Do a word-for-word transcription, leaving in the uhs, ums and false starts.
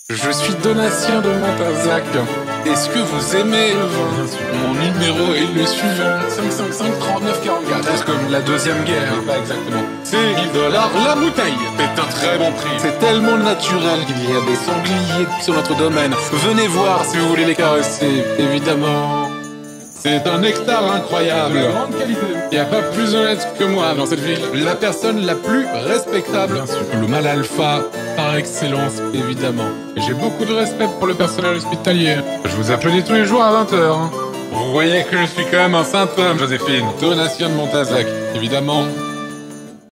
Je suis Donatien de Montazac. Est-ce que vous aimez le vin? Mon numéro est le suivant: cinq cinq cinq trente-neuf quarante-quatre. C'est comme la deuxième guerre, pas exactement. C'est mille dollars la bouteille. C'est un très bon prix. C'est tellement naturel qu'il y a des sangliers sur notre domaine. Venez voir si vous voulez les caresser, évidemment. C'est un nectar incroyable. De grande qualité. Il n'y a pas plus honnête que moi dans cette ville. La personne la plus respectable. Bien sûr. Le mal alpha par excellence, évidemment. Et j'ai beaucoup de respect pour le personnel hospitalier. Je vous applaudis tous les jours à vingt heures. Hein. Vous voyez que je suis quand même un saint homme, Joséphine. Donatien de Montazac, évidemment.